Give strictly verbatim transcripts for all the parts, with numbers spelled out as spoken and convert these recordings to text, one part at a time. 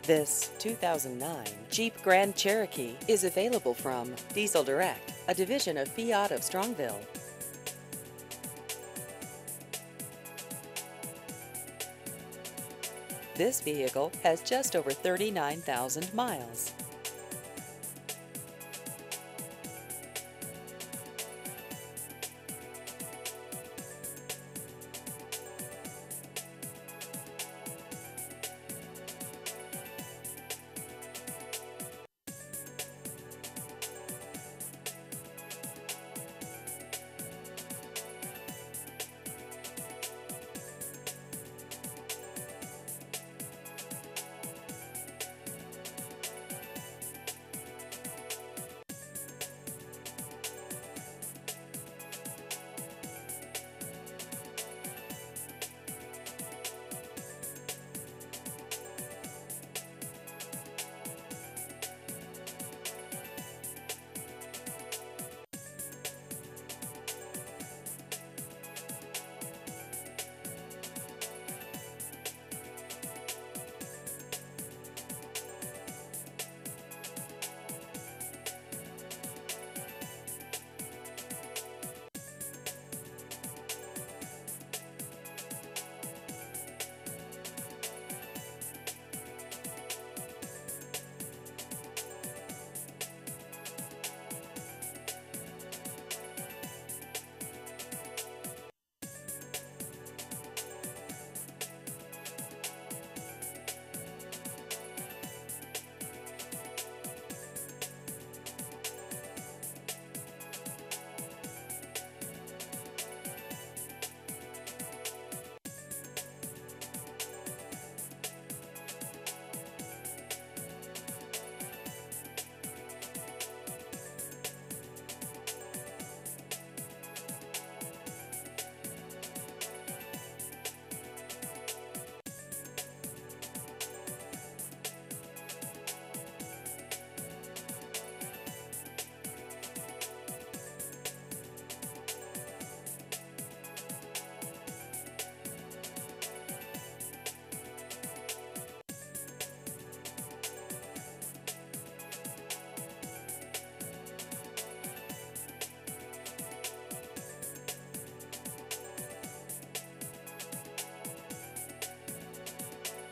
This two thousand nine Jeep Grand Cherokee is available from Diesel Direct, a division of Fiat of Strongville. This vehicle has just over thirty-nine thousand miles.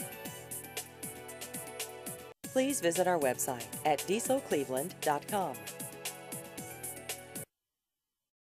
Please visit our website at diesel cleveland dot com.